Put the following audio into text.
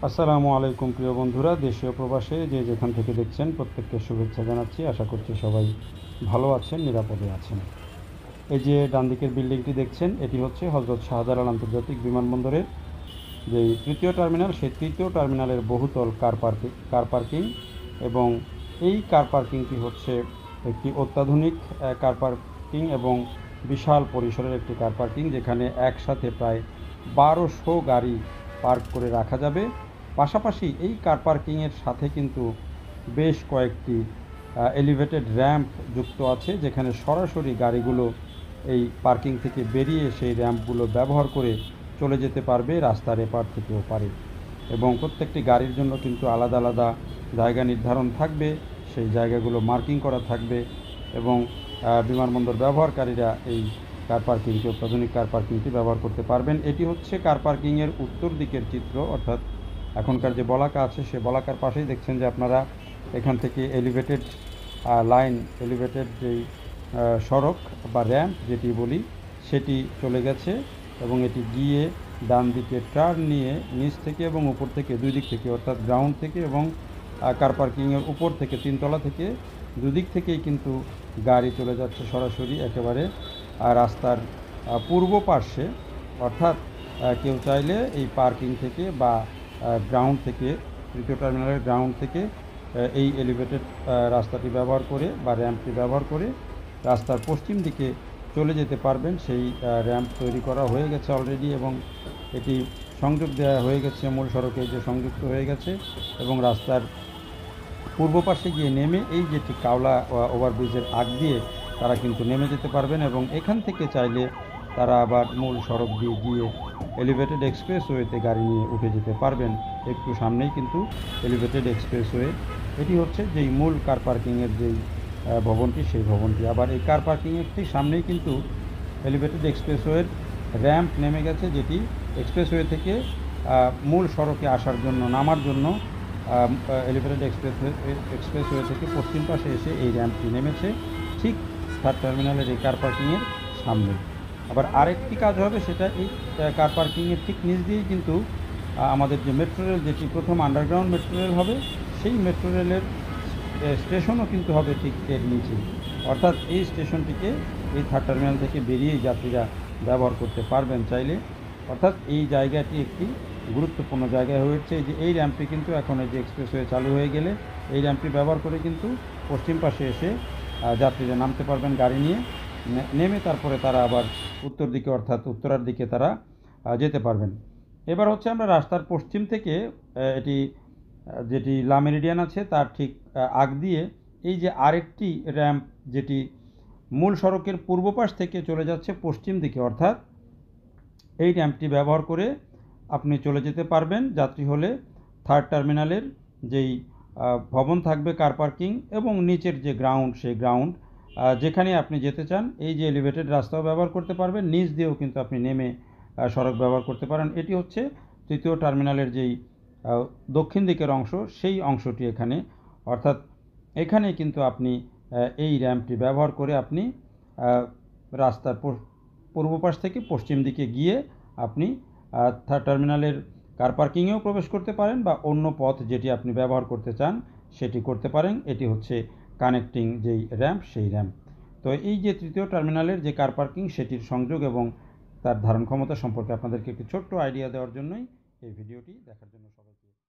আসসালামু আলাইকুম প্রিয় বন্ধুরা, দেশীয় প্রবাসে যে যেখান থেকে দেখছেন প্রত্যেককে শুভেচ্ছা জানাচ্ছি। আশা করছি সবাই ভালো আছেন, নিরাপদে আছেন। এই যে ডান দিকের বিল্ডিংটি দেখছেন, এটি হচ্ছে হজরত শাহজালাল আন্তর্জাতিক বিমানবন্দরের যে তৃতীয় টার্মিনাল, সেই তৃতীয় টার্মিনালের বহুতল কার পার্কিং। এবং এই কার পার্কিংটি হচ্ছে একটি অত্যাধুনিক কার পার্কিং এবং বিশাল পরিসরের একটি কার পার্কিং, যেখানে একসাথে প্রায় 1200 গাড়ি পার্ক করে রাখা যাবে। পাশাপাশি এই কার পার্কিংয়ের সাথে কিন্তু বেশ কয়েকটি এলিভেটেড র্যাম্প যুক্ত আছে, যেখানে সরাসরি গাড়িগুলো এই পার্কিং থেকে বেরিয়ে সেই র্যাম্পগুলো ব্যবহার করে চলে যেতে পারবে রাস্তার এপার থেকে ওপারে। এবং প্রত্যেকটি গাড়ির জন্য কিন্তু আলাদা আলাদা জায়গা নির্ধারণ থাকবে, সেই জায়গাগুলো মার্কিং করা থাকবে। এবং বিমানবন্দর ব্যবহারকারীরা এই কার পার্কিংটি, অত্যাধুনিক কার পার্কিংটি ব্যবহার করতে পারবেন। এটি হচ্ছে কার পার্কিংয়ের উত্তর দিকের চিত্র, অর্থাৎ এখনকার যে বলাকা আছে সে বলাকার পাশেই দেখছেন যে আপনারা এখান থেকে এলিভেটেড লাইন, এলিভেটেড যেই সড়ক বা র্যাম্প যেটি বলি, সেটি চলে গেছে। এবং এটি গিয়ে ডান দিকে টার্ন নিয়ে নিচ থেকে এবং উপর থেকে, দুই দিক থেকে, অর্থাৎ গ্রাউন্ড থেকে এবং কার পার্কিংয়ের উপর থেকে, তিনতলা থেকে দুদিক থেকেই কিন্তু গাড়ি চলে যাচ্ছে সরাসরি একেবারে রাস্তার পূর্ব পার্শ্বে। অর্থাৎ কেউ চাইলে এই পার্কিং থেকে বা গ্রাউন্ড থেকে, তৃতীয় টার্মিনালের গ্রাউন্ড থেকে এই এলিভেটেড রাস্তাটি ব্যবহার করে বা র্যাম্পটি ব্যবহার করে রাস্তার পশ্চিম দিকে চলে যেতে পারবেন। সেই র্যাম্প তৈরি করা হয়ে গেছে অলরেডি এবং এটি সংযোগ দেওয়া হয়ে গেছে, মূল সড়কে যে সংযুক্ত হয়ে গেছে। এবং রাস্তার পূর্ব পাশে গিয়ে নেমে এই যেটি কাওলা ওভারব্রিজের আগ দিয়ে তারা কিন্তু নেমে যেতে পারবেন। এবং এখান থেকে চাইলে তারা আবার মূল সড়ক দিয়ে গিয়ে এলিভেটেড এক্সপ্রেসওয়েতে গাড়ি নিয়ে উঠে যেতে পারবেন। একটু সামনেই কিন্তু এলিভেটেড এক্সপ্রেসওয়ে। এটি হচ্ছে যেই মূল কার পার্কিংয়ের যেই ভবনটি, সেই ভবনটি। আবার এই কার পার্কিংয়ের ঠিক সামনেই কিন্তু এলিভেটেড এক্সপ্রেসওয়ের র্যাম্প নেমে গেছে, যেটি এক্সপ্রেসওয়ে থেকে মূল সড়কে আসার জন্য, নামার জন্য এলিভেটেড এক্সপ্রেসওয়ে থেকে পশ্চিম পাশে এসে এই র্যাম্পটি নেমেছে ঠিক থার্ড টার্মিনালের এই কার পার্কিংয়ের সামনে। আবার আরেকটি কাজ হবে, সেটা এই কার পার্কিংয়ের ঠিক নিচ দিয়েই কিন্তু আমাদের যে মেট্রো রেল, যেটি প্রথম আন্ডারগ্রাউন্ড মেট্রো রেল হবে, সেই মেট্রো রেলের স্টেশনও কিন্তু হবে ঠিক এর নিচেই। অর্থাৎ এই স্টেশনটিকে এই থার্ড টার্মিনাল থেকে বেরিয়েই যাত্রীরা ব্যবহার করতে পারবেন চাইলে। অর্থাৎ এই জায়গাটি একটি গুরুত্বপূর্ণ জায়গায় হয়েছে। যে এই র্যাম্পটি কিন্তু এখন এই যে এক্সপ্রেসওয়ে চালু হয়ে গেলে এই র্যাম্পটি ব্যবহার করে কিন্তু পশ্চিম পাশে এসে যাত্রীরা নামতে পারবেন গাড়ি নিয়ে, নেমে তারপরে তারা আবার উত্তর দিকে, অর্থাৎ উত্তরার দিকে তারা যেতে পারবেন। এবার হচ্ছে আমরা রাস্তার পশ্চিম থেকে এটি যেটি লা মেরিডিয়ান আছে তার ঠিক আগ দিয়ে এই যে আরেকটি র্যাম্প, যেটি মূল সড়কের পূর্ব পাশ থেকে চলে যাচ্ছে পশ্চিম দিকে, অর্থাৎ এই র্যাম্পটি ব্যবহার করে আপনি চলে যেতে পারবেন যাত্রী হলে থার্ড টার্মিনালের যেই ভবন থাকবে কার পার্কিং এবং নিচের যে গ্রাউন্ড, সেই গ্রাউন্ড যেখানে আপনি যেতে চান, এই যে এলিভেটেড রাস্তাও ব্যবহার করতে পারবেন, নিচ দিয়েও কিন্তু আপনি নেমে সড়ক ব্যবহার করতে পারেন। এটি হচ্ছে তৃতীয় টার্মিনালের যেই দক্ষিণ দিকের অংশ, সেই অংশটি এখানে। অর্থাৎ এখানে কিন্তু আপনি এই র্যাম্পটি ব্যবহার করে আপনি রাস্তার পূর্ব পাশ থেকে পশ্চিম দিকে গিয়ে আপনি থার্ড টার্মিনালের কার পার্কিংয়েও প্রবেশ করতে পারেন বা অন্য পথ যেটি আপনি ব্যবহার করতে চান সেটি করতে পারেন। এটি হচ্ছে কানেক্টিং যেই র্যাম্প, সেই র্যাম্প। তো এই যে তৃতীয় টার্মিনালের যে কার পার্কিং, সেটির সংযোগ এবং তার ধারণ ক্ষমতা সম্পর্কে আপনাদেরকে একটি ছোট্ট আইডিয়া দেওয়ার জন্যই এই ভিডিওটি দেখার জন্য সবাইকে